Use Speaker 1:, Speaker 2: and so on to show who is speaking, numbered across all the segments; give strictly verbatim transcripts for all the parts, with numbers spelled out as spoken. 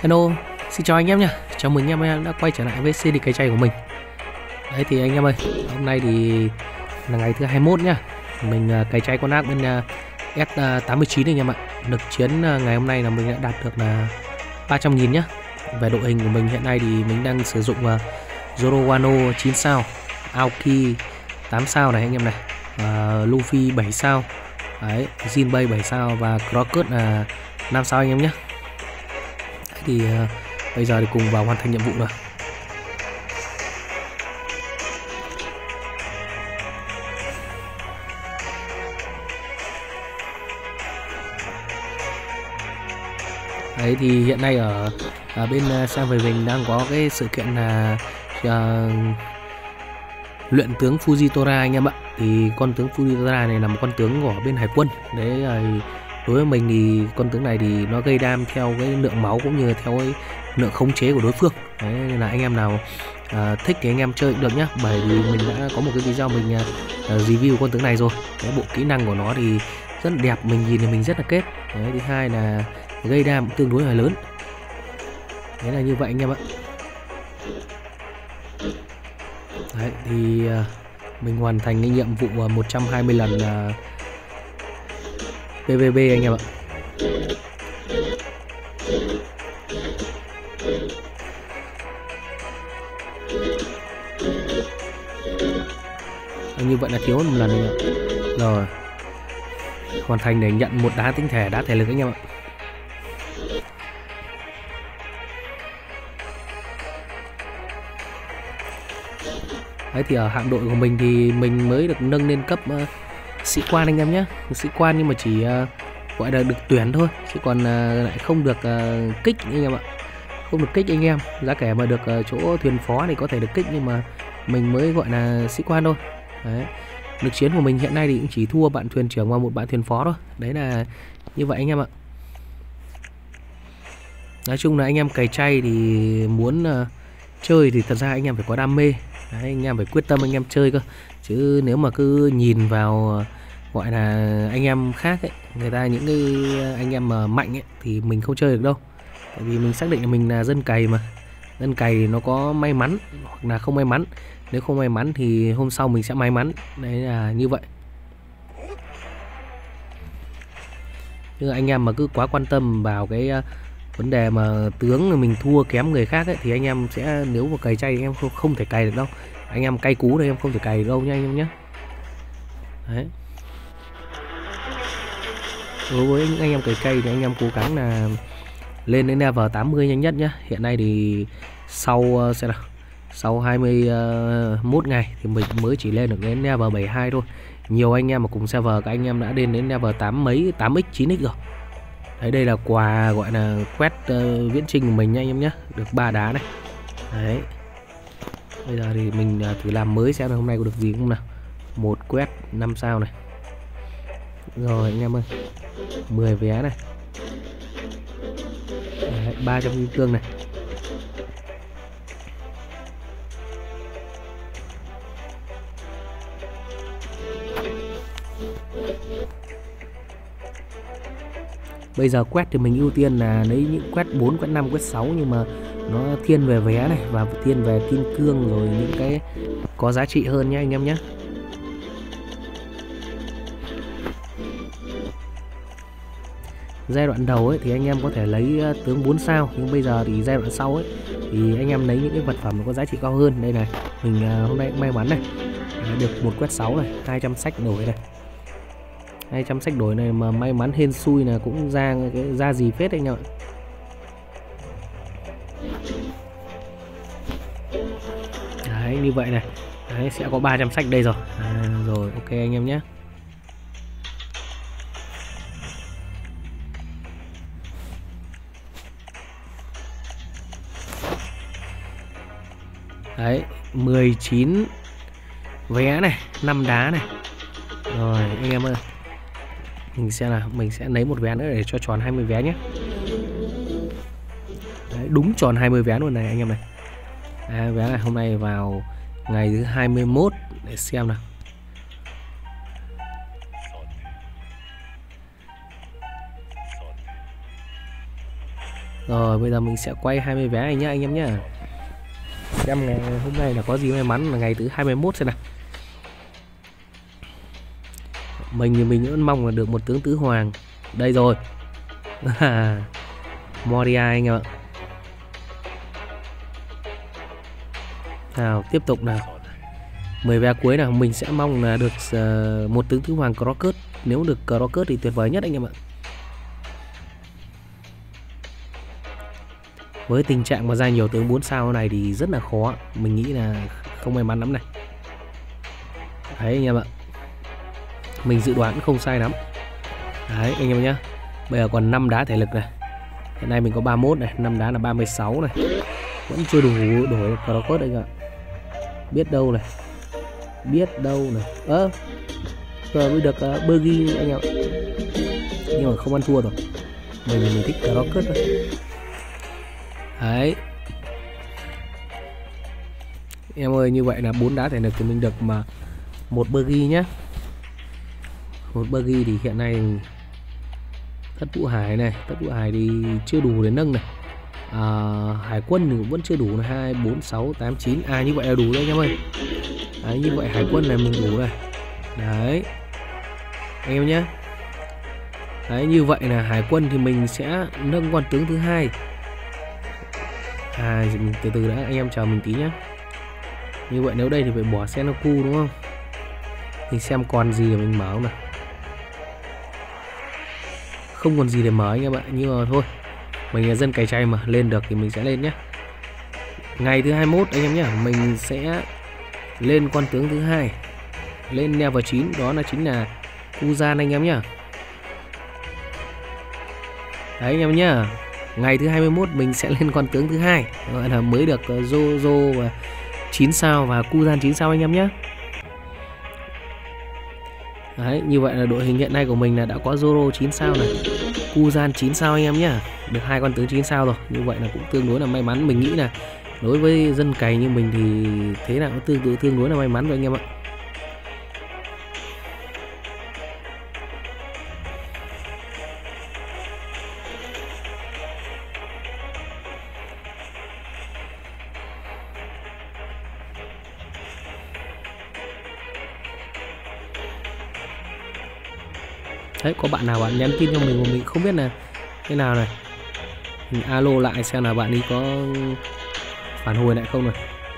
Speaker 1: Hello, xin chào anh em nha. Chào mừng anh em đã quay trở lại với series cày chay của mình. Đấy thì anh em ơi, hôm nay thì là ngày thứ hai mươi mốt nhá. Mình uh, cày chay con ác bên uh, S tám mươi chín anh em ạ. Lực chiến uh, ngày hôm nay là mình đã đạt được là ba trăm nghìn nhá. Về đội hình của mình hiện nay thì mình đang sử dụng uh, Zoro Wano chín sao, Aoki tám sao này anh em này, uh, Luffy bảy sao, đấy, Jinbei bảy sao và Crocut là năm sao anh em nhé. Thì uh, bây giờ thì cùng vào hoàn thành nhiệm vụ rồi. Đấy thì hiện nay ở, ở bên uh, sang về mình đang có cái sự kiện là uh, luyện tướng Fujitora anh em ạ. Thì con tướng Fujitora này là một con tướng của bên hải quân. Đấy uh, đối với mình thì con tướng này thì nó gây đam theo cái lượng máu cũng như theo cái lượng khống chế của đối phương. Đấy, nên là anh em nào uh, thích thì anh em chơi được nhá. Bởi vì mình đã có một cái video mình uh, review con tướng này rồi. Cái bộ kỹ năng của nó thì rất là đẹp, mình nhìn thì mình rất là kết. Đấy, thứ hai là gây đam tương đối là lớn. Đấy là như vậy anh em ạ. Đấy thì uh, mình hoàn thành cái nhiệm vụ uh, một trăm hai mươi lần uh, pê vê bê anh em ạ. Như vậy là thiếu một lần anh ạ. Rồi hoàn thành để nhận một đá tinh thể, đá thể lực anh em ạ. Đấy thì ở hạm đội của mình thì mình mới được nâng lên cấp uh, sĩ quan anh em nhé. Sĩ quan nhưng mà chỉ uh, gọi là được tuyển thôi, chứ còn uh, lại không được uh, kích anh em ạ. Không được kích anh em. Giá kể mà được uh, chỗ thuyền phó thì có thể được kích, nhưng mà mình mới gọi là sĩ quan thôi. Đấy. Lực chiến của mình hiện nay thì cũng chỉ thua bạn thuyền trưởng và một bạn thuyền phó thôi. Đấy là như vậy anh em ạ. Nói chung là anh em cày chay thì muốn uh, chơi thì thật ra anh em phải có đam mê. Đấy, anh em phải quyết tâm anh em chơi cơ. Chứ nếu mà cứ nhìn vào gọi là anh em khác ấy, người ta những cái anh em mà mạnh ấy thì mình không chơi được đâu. Tại vì mình xác định là mình là dân cày mà. Dân cày nó có may mắn hoặc là không may mắn. Nếu không may mắn thì hôm sau mình sẽ may mắn. Đấy là như vậy. Nhưng anh em mà cứ quá quan tâm vào cái uh, vấn đề mà tướng mình thua kém người khác ấy, thì anh em sẽ, nếu mà cày chay anh em không, không thể cày được đâu. Anh em cay cú đây em không thể cày được đâu nha anh em nhé. Đấy. Đối với những anh em cày cay thì anh em cố gắng là lên đến level tám mươi nhanh nhất nhé. Hiện nay thì sau uh, sẽ là sau hai mươi mốt ngày thì mình mới chỉ lên được đến level bảy mươi hai thôi. Nhiều anh em mà cùng server các anh em đã lên đến level tám mấy, tám x, chín x rồi. Đấy, đây là quà gọi là quét uh, viễn trình của mình nha anh em nhé. Được ba đá này. Đấy. Bây giờ thì mình uh, thử làm mới xem là hôm nay có được gì không nào. Một quét năm sao này. Rồi anh em ơi, mười vé này. Đấy, ba trăm kim cương này. Bây giờ quét thì mình ưu tiên là lấy những quét bốn, quét năm, quét sáu, nhưng mà nó thiên về vé này và thiên về kim cương rồi những cái có giá trị hơn nhé anh em nhé. Giai đoạn đầu ấy thì anh em có thể lấy tướng bốn sao, nhưng bây giờ thì giai đoạn sau ấy thì anh em lấy những cái vật phẩm có giá trị cao hơn. Đây này, mình hôm nay cũng may mắn này, được một quét sáu này, hai trăm sách đổi này. hai trăm sách đổi này mà may mắn hên xui là cũng ra cái ra gì phết anh em ạ. Đấy như vậy này. Đấy, sẽ có ba trăm sách đây rồi. À, rồi ok anh em nhé. Đấy, mười chín vé này, năm đá này. Rồi anh em ơi, mình sẽ là mình sẽ lấy một vé nữa để cho tròn hai mươi vé nhé. Đấy, đúng tròn hai mươi vé luôn này anh em này. À, vé này hôm nay vào ngày thứ hai mươi mốt để xem nào. Rồi bây giờ mình sẽ quay hai mươi vé này nhá anh em nhá. Xem ngày hôm nay là có gì may mắn, là ngày thứ hai mươi mốt xem nào. Mình thì mình vẫn mong là được một tướng tứ hoàng. Đây rồi. Moria anh em ạ. Nào tiếp tục nào. mười vé cuối nào, mình sẽ mong là được uh, một tướng tứ hoàng Crocus. Nếu được Crocus thì tuyệt vời nhất anh em ạ. Với tình trạng mà ra nhiều tướng bốn sao này thì rất là khó. Mình nghĩ là không may mắn lắm này. Đấy anh em ạ. Mình dự đoán cũng không sai lắm. Đấy anh em nhá. Bây giờ còn năm đá thể lực này. Hiện nay mình có ba mươi mốt này, năm đá là ba mươi sáu này. Vẫn chưa đủ đổi Crocus anh ạ. Biết đâu này. Biết đâu này. Ơ à, giờ mới được uh, Burgi anh em ạ. Nhưng mà không ăn thua rồi. Mình mình thích Crocus thôi. Đấy. Em ơi, như vậy là bốn đá thể lực thì mình được mà một Burgi nhá. Một Burgi thì hiện nay Thất Vũ Hải này, Thất Vũ Hải thì chưa đủ để nâng này. À, Hải Quân thì cũng vẫn chưa đủ này, hai bốn sáu tám chín. À như vậy là đủ đấy anh em ơi. Đấy, như vậy Hải Quân này mình đủ này. Đấy. Anh em nhé. Đấy, như vậy là Hải Quân thì mình sẽ nâng con tướng thứ hai. À từ từ đã anh em chờ mình tí nhé. Như vậy nếu đây thì phải bỏ Sengoku đúng không? Mình xem còn gì để mình mở không nào. Không còn gì để mở anh em ạ. Nhưng mà thôi, mình là dân cày chay mà, lên được thì mình sẽ lên nhé. Ngày thứ hai mươi mốt anh em nhé, mình sẽ lên con tướng thứ hai, lên level chín, đó là chính là Kuzan anh em nhá. Đấy anh em nhá. Ngày thứ hai mươi mốt mình sẽ lên con tướng thứ hai, gọi là mới được Jojo và chín sao và Kuzan chín sao anh em nhé. Đấy, như vậy là đội hình hiện nay của mình là đã có Zoro chín sao này, Kuzan chín sao anh em nhé. Được hai con tướng chín sao rồi. Như vậy là cũng tương đối là may mắn. Mình nghĩ là đối với dân cày như mình thì thế nào cũng tương tự tương đối là may mắn rồi anh em ạ. Đấy, có bạn nào bạn nhắn tin cho mình mà mình không biết là thế nào này. Mình alo lại xem là bạn ấy có phản hồi lại không này.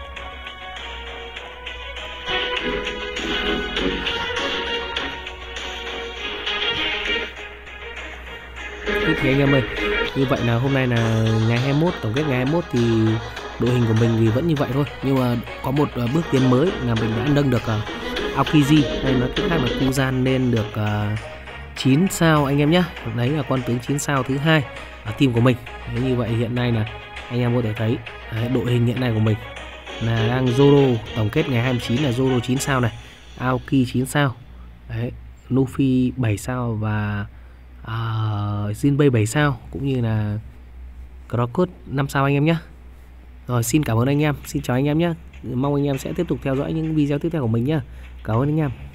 Speaker 1: Thế thì anh em ơi, như vậy là hôm nay là ngày hai mươi mốt, tổng kết ngày hai mươi mốt thì đội hình của mình thì vẫn như vậy thôi. Nhưng mà có một bước tiến mới là mình đã nâng được uh, Aokiji, đây nói cách khác là Kuzan lên được uh, chín sao anh em nhé. Đấy là con tướng chín sao thứ hai ở team của mình. Đấy, như vậy hiện nay là anh em có thể thấy đấy, đội hình hiện nay của mình là đang Zoro, tổng kết ngày hai mươi chín là Zoro chín sao này, Aoki chín sao, đấy, Luffy bảy sao và uh, Jinbei bảy sao, cũng như là Crocus năm sao anh em nhé. Rồi xin cảm ơn anh em, xin chào anh em nhé. Mong anh em sẽ tiếp tục theo dõi những video tiếp theo của mình nhé. Cảm ơn anh em.